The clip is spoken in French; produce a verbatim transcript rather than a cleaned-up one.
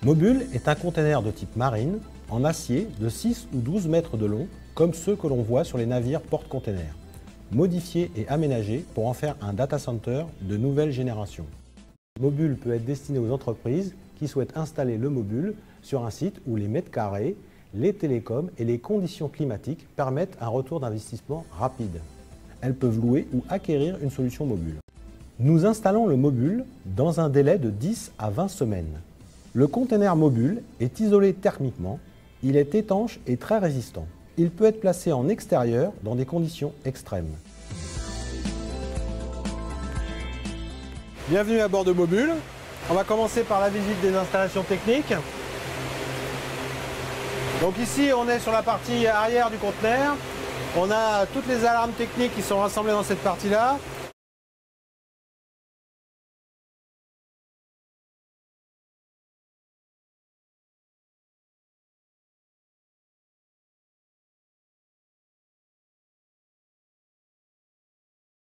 Mobule est un conteneur de type marine, en acier de six ou douze mètres de long, comme ceux que l'on voit sur les navires porte-containers, modifié et aménagé pour en faire un data center de nouvelle génération. Mobule peut être destiné aux entreprises qui souhaitent installer le Mobule sur un site où les mètres carrés, les télécoms et les conditions climatiques permettent un retour d'investissement rapide. Elles peuvent louer ou acquérir une solution Mobule. Nous installons le Mobule dans un délai de dix à vingt semaines. Le conteneur Mobule est isolé thermiquement, il est étanche et très résistant. Il peut être placé en extérieur dans des conditions extrêmes. Bienvenue à bord de Mobule. On va commencer par la visite des installations techniques. Donc ici, on est sur la partie arrière du conteneur. On a toutes les alarmes techniques qui sont rassemblées dans cette partie-là.